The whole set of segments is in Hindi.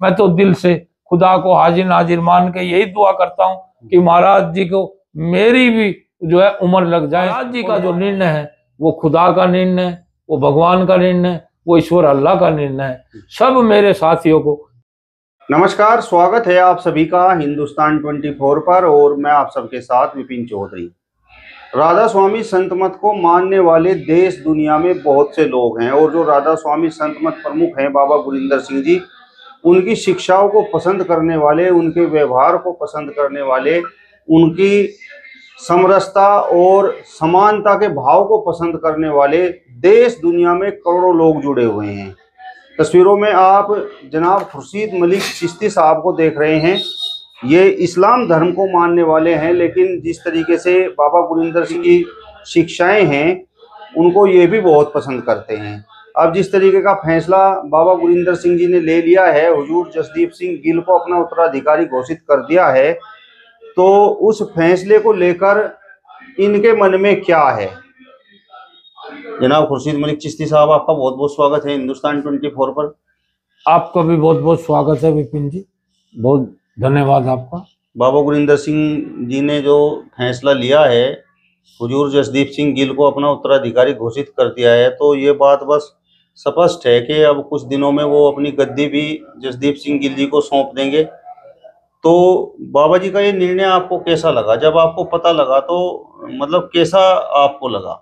मैं तो दिल से खुदा को हाजिर नाजिर मान के यही दुआ करता हूँ कि महाराज जी को मेरी भी जो है उम्र लग जाए। महाराज जी का जो निर्णय है वो खुदा का निर्णय है, वो भगवान का निर्णय है, वो ईश्वर अल्लाह का निर्णय है। सब मेरे साथियों को नमस्कार, स्वागत है आप सभी का हिंदुस्तान 24 पर और मैं आप सबके साथ विपिन चौधरी। राधा स्वामी संत मत को मानने वाले देश दुनिया में बहुत से लोग हैं और जो राधा स्वामी संत मत प्रमुख हैं बाबा गुरिंदर सिंह जी, उनकी शिक्षाओं को पसंद करने वाले, उनके व्यवहार को पसंद करने वाले, उनकी समरसता और समानता के भाव को पसंद करने वाले देश दुनिया में करोड़ों लोग जुड़े हुए हैं। तस्वीरों में आप जनाब खुर्शीद मलिक चिश्ती साहब को देख रहे हैं। ये इस्लाम धर्म को मानने वाले हैं, लेकिन जिस तरीके से बाबा गुरिंदर सिंह की शिक्षाएं हैं उनको ये भी बहुत पसंद करते हैं। अब जिस तरीके का फैसला बाबा गुरिंदर सिंह जी ने ले लिया है, हुजूर जसदीप सिंह गिल को अपना उत्तराधिकारी घोषित कर दिया है, तो उस फैसले को लेकर इनके मन में क्या है। जनाब खुर्शीद मलिक चिश्ती साहब, आपका बहुत बहुत स्वागत है हिंदुस्तान 24 पर। आपका भी बहुत बहुत स्वागत है विपिन जी, बहुत धन्यवाद आपका। बाबा गुरिंदर सिंह जी ने जो फैसला लिया है, हुजूर जसदीप सिंह गिल को अपना उत्तराधिकारी घोषित कर दिया है, तो ये बात बस स्पष्ट है कि अब कुछ दिनों में वो अपनी गद्दी भी जसदीप सिंह गिल जी को सौंप देंगे। तो बाबा जी का ये निर्णय आपको कैसा लगा? जब आपको पता लगा तो मतलब कैसा आपको लगा?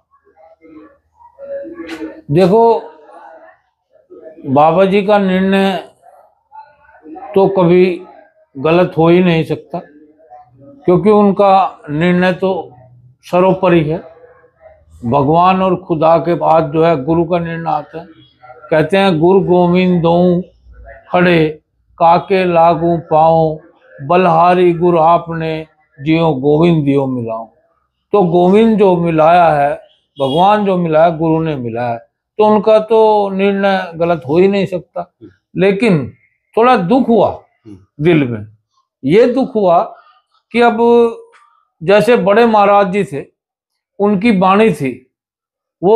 देखो, बाबा जी का निर्णय तो कभी गलत हो ही नहीं सकता, क्योंकि उनका निर्णय तो सर्वोपरि है। भगवान और खुदा के बाद जो है गुरु का निर्णय आता है। कहते हैं गुरु गोविंद दोऊ खड़े काके लागू पाओ, बलहारी गुरु आपने जियो गोविंद दियो मिलाओ। तो गोविंद जो मिलाया है, भगवान जो मिलाया, गुरु ने मिलाया, तो उनका तो निर्णय गलत हो ही नहीं सकता। लेकिन थोड़ा दुख हुआ दिल में। ये दुख हुआ कि अब जैसे बड़े महाराज जी थे, उनकी वाणी थी वो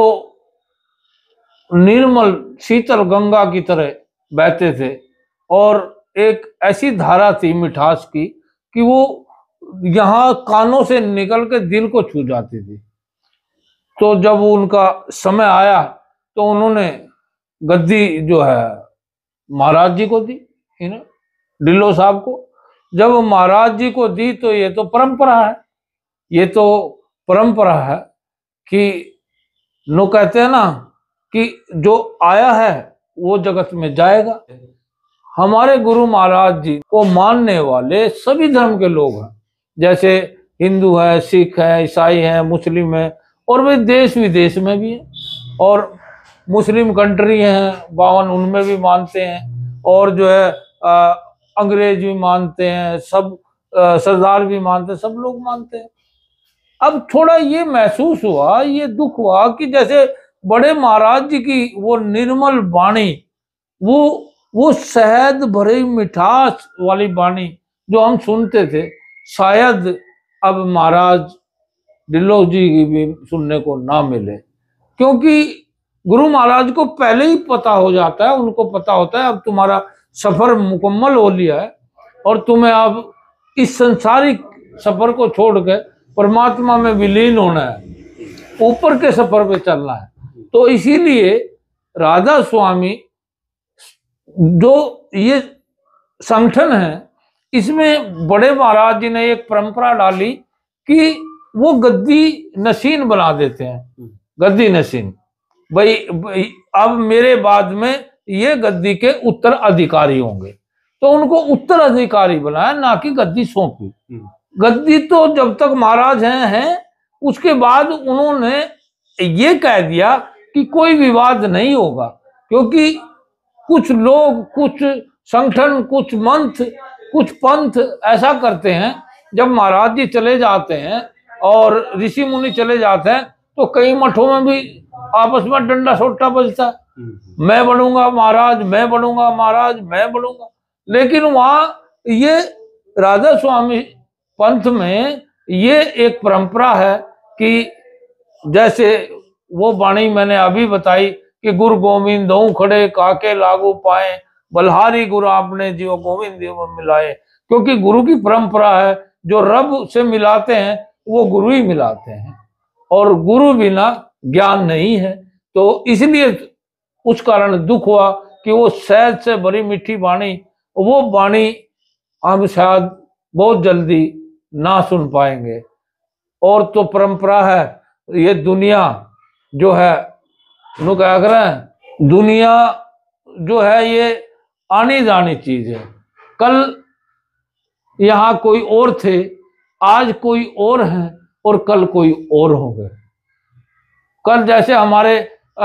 निर्मल शीतल गंगा की तरह बहते थे, और एक ऐसी धारा थी मिठास की कि वो यहाँ कानों से निकल के दिल को छू जाती थी। तो जब उनका समय आया तो उन्होंने गद्दी जो है महाराज जी को दी, ढिल्लो साहब को। जब महाराज जी को दी तो ये तो परंपरा है, ये तो परंपरा है कि नो कहते हैं ना कि जो आया है वो जगत में जाएगा। हमारे गुरु महाराज जी को मानने वाले सभी धर्म के लोग हैं, जैसे हिंदू है, सिख है, ईसाई है, मुस्लिम है, और वे देश विदेश में भी हैं। और मुस्लिम कंट्री हैं 52, उनमें भी मानते हैं, और जो है अंग्रेज भी मानते हैं, सब सरदार भी मानते हैं, सब लोग मानते हैं। अब थोड़ा ये महसूस हुआ, ये दुख हुआ कि जैसे बड़े महाराज जी की वो निर्मल वाणी, वो शहद भरी मिठास वाली वाणी जो हम सुनते थे, शायद अब महाराज ढिल्लो जी की भी सुनने को ना मिले। क्योंकि गुरु महाराज को पहले ही पता हो जाता है, उनको पता होता है अब तुम्हारा सफर मुकम्मल हो लिया है और तुम्हें अब इस संसारिक सफर को छोड़कर परमात्मा में विलीन होना है, ऊपर के सफर पे चलना है। तो इसीलिए राधा स्वामी जो ये संगठन है, इसमें बड़े महाराज जी ने एक परंपरा डाली कि वो गद्दी नशीन बना देते हैं। गद्दी नशीन, भाई अब मेरे बाद में ये गद्दी के उत्तराधिकारी होंगे, तो उनको उत्तराधिकारी बनाया, ना कि गद्दी सौंपी। गद्दी तो जब तक महाराज हैं, उसके बाद उन्होंने ये कह दिया कि कोई विवाद नहीं होगा, क्योंकि कुछ लोग, कुछ संगठन, कुछ मंथ, कुछ पंथ ऐसा करते हैं, जब महाराज जी चले जाते हैं और ऋषि मुनि चले जाते हैं तो कई मठों में भी आपस में डंडा सोटा बजता है, मैं बनूंगा महाराज, मैं बनूंगा महाराज, मैं बनूंगा। लेकिन वहां ये राधा स्वामी पंथ में ये एक परंपरा है कि जैसे वो वाणी मैंने अभी बताई कि गुरु गोविंद दोऊ खड़े काके लागू पाए, बलहारी गुरु आपने जीव गोविंद जीव मिलाए, क्योंकि गुरु की परंपरा है, जो रब से मिलाते हैं वो गुरु ही मिलाते हैं, और गुरु बिना ज्ञान नहीं है। तो इसलिए उस कारण दुख हुआ कि वो शहद से भरी मीठी वाणी, वो वाणी हम शायद बहुत जल्दी ना सुन पाएंगे। और तो परंपरा है, ये दुनिया जो है नु क्या करें, दुनिया जो है ये आनी जानी चीज है। कल यहाँ कोई और थे, आज कोई और हैं, और कल कोई और होंगे। कल जैसे हमारे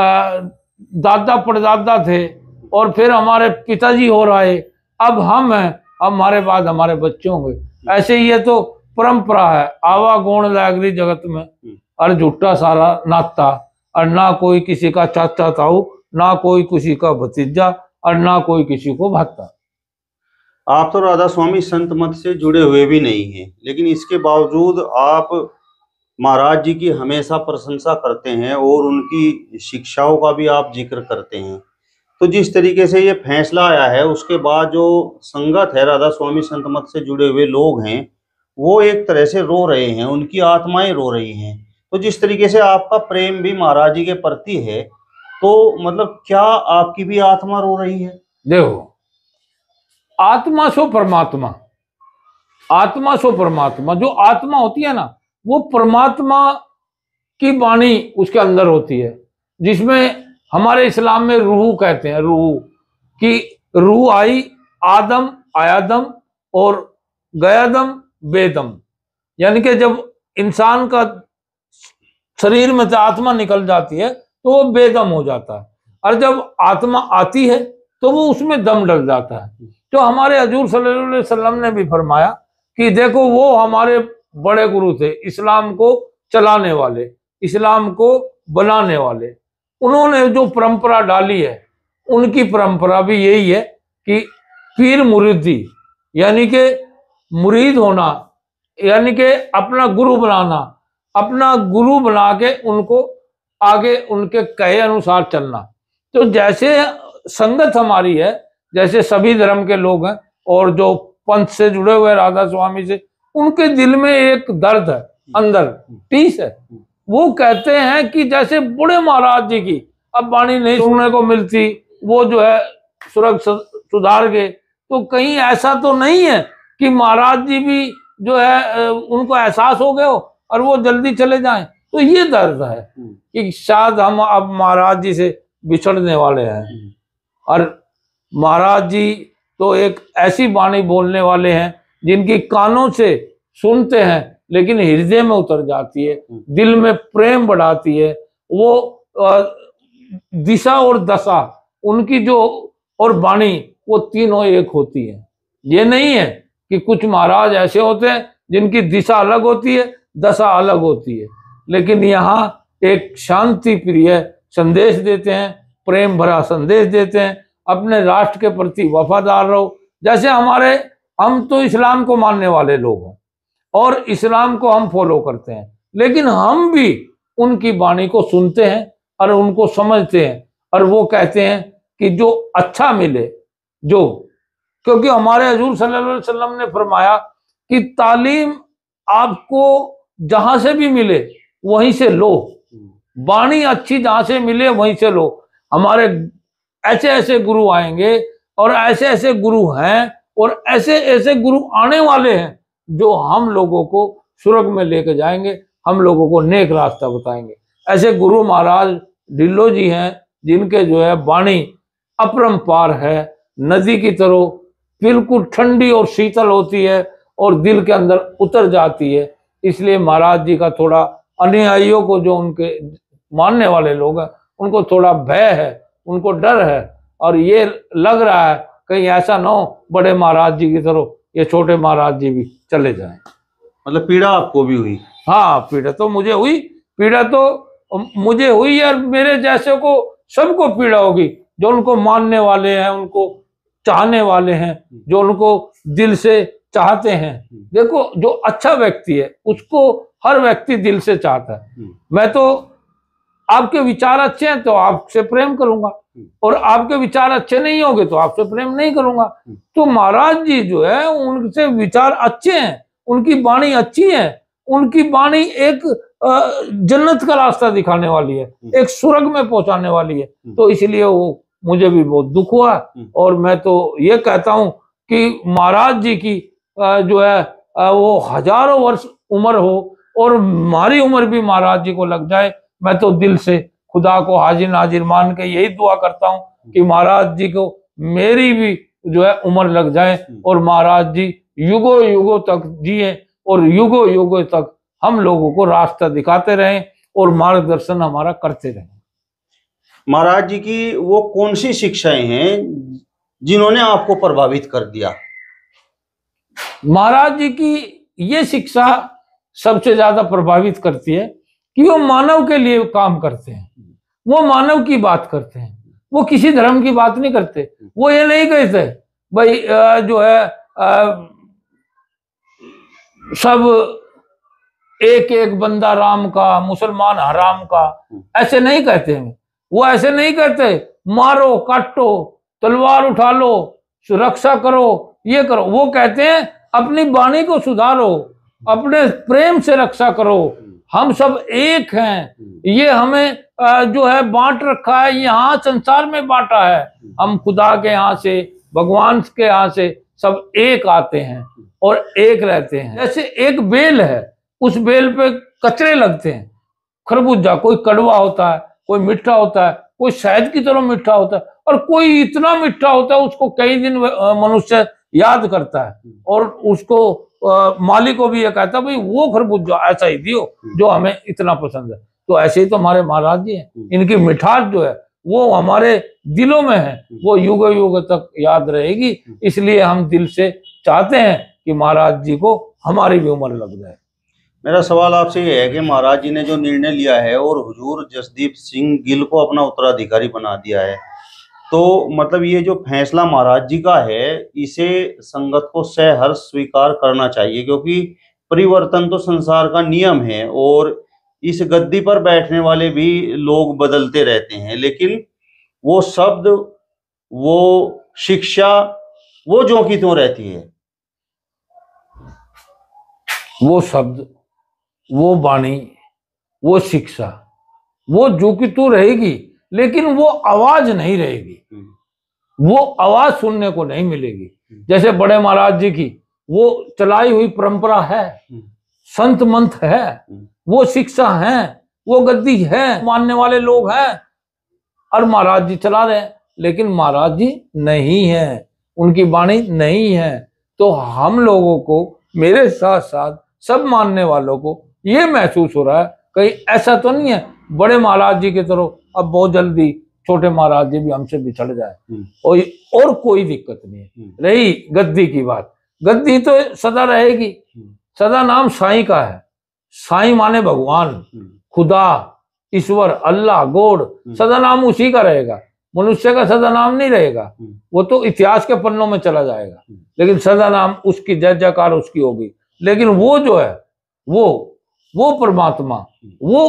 दादा परदादा थे, और फिर हमारे पिताजी हो रहे, अब हम हैं, हमारे बाद हमारे बच्चे होंगे। ऐसे ही ये तो परंपरा है, आवा गुण लागरी जगत में, और झूठा सारा नाता, और ना कोई किसी का चाचा ताऊ, ना कोई किसी का भतीजा, और ना कोई किसी को भाता। आप तो राधा स्वामी संत मत से जुड़े हुए भी नहीं हैं, लेकिन इसके बावजूद आप महाराज जी की हमेशा प्रशंसा करते हैं और उनकी शिक्षाओं का भी आप जिक्र करते हैं। तो जिस तरीके से ये फैसला आया है, उसके बाद जो संगत है, राधा स्वामी संत मत से जुड़े हुए लोग हैं, वो एक तरह से रो रहे हैं, उनकी आत्माएं रो रही हैं। तो जिस तरीके से आपका प्रेम भी महाराज जी के प्रति है, तो मतलब क्या आपकी भी आत्मा रो रही है? देखो, आत्मा सो परमात्मा, आत्मा सो परमात्मा। जो आत्मा होती है ना, वो परमात्मा की वाणी उसके अंदर होती है, जिसमें हमारे इस्लाम में रूह कहते हैं। रूह की रूह आई, आदम आया दम और गया दम बेदम, यानी कि जब इंसान का शरीर में से आत्मा निकल जाती है तो वो बेदम हो जाता है, और जब आत्मा आती है तो वो उसमें दम डल जाता है। तो हमारे हजूर सल्लल्लाहु अलैहि वसल्लम ने भी फरमाया कि देखो, वो हमारे बड़े गुरु थे, इस्लाम को चलाने वाले, इस्लाम को बनाने वाले। उन्होंने जो परंपरा डाली है, उनकी परंपरा भी यही है कि पीर मुरीदी, यानी कि मुरीद होना, यानी कि अपना गुरु बनाना, अपना गुरु बना के उनको आगे उनके कहे अनुसार चलना। तो जैसे संगत हमारी है, जैसे सभी धर्म के लोग हैं, और जो पंथ से जुड़े हुए राधा स्वामी से, उनके दिल में एक दर्द है, अंदर टीस है। वो कहते हैं कि जैसे बूढ़े महाराज जी की अब वाणी नहीं सुनने को मिलती, वो जो है सुधार गए, तो कहीं ऐसा तो नहीं है कि महाराज जी भी जो है उनको एहसास हो गया हो और वो जल्दी चले जाएं। तो ये दर्द है कि शायद हम अब महाराज जी से बिछड़ने वाले हैं। और महाराज जी तो एक ऐसी वाणी बोलने वाले हैं जिनकी कानों से सुनते हैं लेकिन हृदय में उतर जाती है, दिल में प्रेम बढ़ाती है। वो दिशा और दशा उनकी जो और वाणी, वो तीनों एक होती है। ये नहीं है कि कुछ महाराज ऐसे होते हैं जिनकी दिशा अलग होती है, दशा अलग होती है, लेकिन यहाँ एक शांति प्रिय संदेश देते हैं, प्रेम भरा संदेश देते हैं, अपने राष्ट्र के प्रति वफादार रहो। जैसे हम तो इस्लाम को मानने वाले लोग हैं और इस्लाम को हम फॉलो करते हैं, लेकिन हम भी उनकी वाणी को सुनते हैं और उनको समझते हैं, और वो कहते हैं कि जो अच्छा मिले, जो, क्योंकि हमारे हजूर सल्लल्लाहु अलैहि वसल्लम ने फरमाया कि तालीम आपको जहां से भी मिले वहीं से लो, वाणी अच्छी जहां से मिले वहीं से लो। हमारे ऐसे ऐसे गुरु आएंगे और ऐसे ऐसे गुरु हैं और ऐसे ऐसे गुरु आने वाले हैं जो हम लोगों को स्वर्ग में लेके जाएंगे, हम लोगों को नेक रास्ता बताएंगे। ऐसे गुरु महाराज ढिल्लो जी हैं जिनके जो है वाणी अपरंपार है, नदी की तरह बिल्कुल ठंडी और शीतल होती है और दिल के अंदर उतर जाती है। इसलिए महाराज जी का थोड़ा अनुयायियों को, जो उनके मानने वाले लोग हैं, उनको थोड़ा भय है, उनको डर है, और ये लग रहा है कहीं ऐसा ना हो बड़े महाराज जी की तरह ये छोटे महाराज जी भी चले जाएं। मतलब पीड़ा आपको भी हुई? हाँ, पीड़ा तो मुझे हुई, पीड़ा तो मुझे हुई, और मेरे जैसे को सबको पीड़ा होगी, जो उनको मानने वाले हैं, उनको चाहने वाले हैं, जो उनको दिल से चाहते हैं। देखो, जो अच्छा व्यक्ति है उसको हर व्यक्ति दिल से चाहता है। मैं तो आपके विचार अच्छे हैं तो आपसे प्रेम करूंगा, और आपके विचार अच्छे नहीं होंगे तो आपसे प्रेम नहीं करूंगा। तो महाराज जी जो है उनसे विचार अच्छे हैं, उनकी वाणी अच्छी है, उनकी वाणी एक जन्नत का रास्ता दिखाने वाली है, एक स्वर्ग में पहुंचाने वाली है। तो इसलिए वो मुझे भी बहुत दुख हुआ, और मैं तो ये कहता हूं कि महाराज जी की जो है वो हजारों वर्ष उम्र हो, और हमारी उम्र भी महाराज जी को लग जाए। मैं तो दिल से खुदा को हाजिर नाजिर मान के यही दुआ करता हूं कि महाराज जी को मेरी भी जो है उम्र लग जाए, और महाराज जी युगों युगों तक जिए, और युगों युगों तक हम लोगों को रास्ता दिखाते रहें और मार्गदर्शन हमारा करते रहें। महाराज जी की वो कौन सी शिक्षाएं हैं जिन्होंने आपको प्रभावित कर दिया? महाराज जी की ये शिक्षा सबसे ज्यादा प्रभावित करती है कि वो मानव के लिए काम करते हैं, वो मानव की बात करते हैं, वो किसी धर्म की बात नहीं करते। वो ये नहीं कहते भाई जो है सब एक एक बंदा राम का, मुसलमान हराम का, ऐसे नहीं कहते हैं। वो ऐसे नहीं कहते मारो काटो तलवार उठा लो सुरक्षा करो ये करो। वो कहते हैं अपनी वाणी को सुधारो, अपने प्रेम से रक्षा करो, हम सब एक हैं। ये हमें जो है बांट रखा है, यहाँ संसार में बांटा है। हम खुदा के यहाँ से, भगवान के यहाँ से सब एक आते हैं और एक रहते हैं। जैसे एक बेल है, उस बेल पे कचरे लगते हैं, खरबूजा कोई कड़वा होता है, कोई मीठा होता है, कोई शहद की तरह मीठा होता है, और कोई इतना मीठा होता है उसको कई दिन मनुष्य याद करता है, और उसको मालिक को भी ये कहता है भाई वो खरबूजा ऐसा ही दियो जो हमें इतना पसंद है। तो ऐसे ही तो हमारे महाराज जी हैं, इनकी मिठास जो है वो हमारे दिलों में है, वो युग युग तक याद रहेगी। इसलिए हम दिल से चाहते हैं कि महाराज जी को हमारी भी उम्र लग जाए। मेरा सवाल आपसे ये है कि महाराज जी ने जो निर्णय लिया है और हुजूर जसदीप सिंह गिल को अपना उत्तराधिकारी बना दिया है, तो मतलब ये जो फैसला महाराज जी का है इसे संगत को सहर्ष स्वीकार करना चाहिए, क्योंकि परिवर्तन तो संसार का नियम है और इस गद्दी पर बैठने वाले भी लोग बदलते रहते हैं, लेकिन वो शब्द, वो शिक्षा, वो ज्यों की त्यों रहती है। वो शब्द, वो वाणी, वो शिक्षा, वो जो कि तू रहेगी, लेकिन वो आवाज नहीं रहेगी, वो आवाज सुनने को नहीं मिलेगी। जैसे बड़े महाराज जी की वो चलाई हुई परंपरा है, संत मंथ है, वो शिक्षा है, वो गद्दी है, मानने वाले लोग हैं, और महाराज जी चला रहे हैं, लेकिन महाराज जी नहीं है, उनकी वाणी नहीं है। तो हम लोगों को, मेरे साथ साथ सब मानने वालों को ये महसूस हो रहा है कहीं ऐसा तो नहीं है बड़े महाराज जी की तरह अब बहुत जल्दी छोटे महाराज जी भी हमसे बिछड़ जाए, और कोई दिक्कत नहीं है। रही गद्दी की बात, गद्दी तो सदा रहेगी, सदा नाम साईं का है। साईं माने भगवान, खुदा, ईश्वर, अल्लाह, गॉड, सदा नाम उसी का रहेगा। मनुष्य का सदा नाम नहीं रहेगा, वो तो इतिहास के पन्नों में चला जाएगा, लेकिन सदा नाम उसकी जय जयकार उसकी होगी। लेकिन वो जो है वो परमात्मा, वो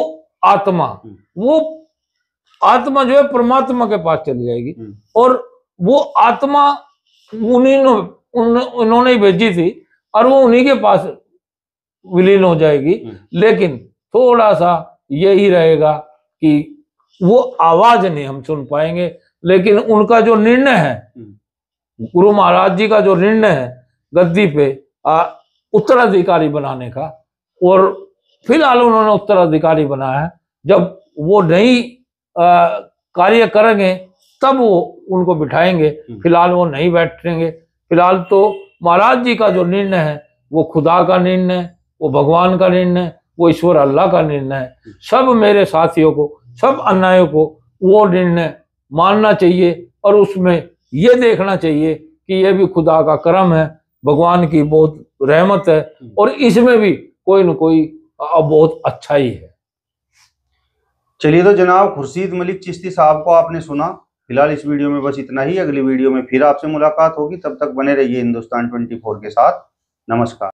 आत्मा जो है परमात्मा के पास चली जाएगी, और वो आत्मा उन्होंने ही भेजी थी और वो उन्हीं के पास विलीन हो जाएगी। लेकिन थोड़ा सा यही रहेगा कि वो आवाज नहीं हम सुन पाएंगे, लेकिन उनका जो निर्णय है, गुरु महाराज जी का जो निर्णय है गद्दी पे उत्तराधिकारी बनाने का, और फिलहाल उन्होंने उत्तराधिकारी बनाया है। जब वो नहीं कार्य करेंगे तब वो उनको बिठाएंगे, फिलहाल वो नहीं बैठेंगे। फिलहाल तो महाराज जी का जो निर्णय है वो खुदा का निर्णय, वो भगवान का निर्णय, वो ईश्वर अल्लाह का निर्णय है। सब मेरे साथियों को, सब अन्यायों को वो निर्णय मानना चाहिए, और उसमें ये देखना चाहिए कि ये भी खुदा का करम है, भगवान की बहुत रहमत है, और इसमें भी कोई न कोई बहुत अच्छा ही है। चलिए, तो जनाब खुर्शीद मलिक चिश्ती साहब को आपने सुना। फिलहाल इस वीडियो में बस इतना ही। अगली वीडियो में फिर आपसे मुलाकात होगी, तब तक बने रहिए हिंदुस्तान 24 के साथ। नमस्कार।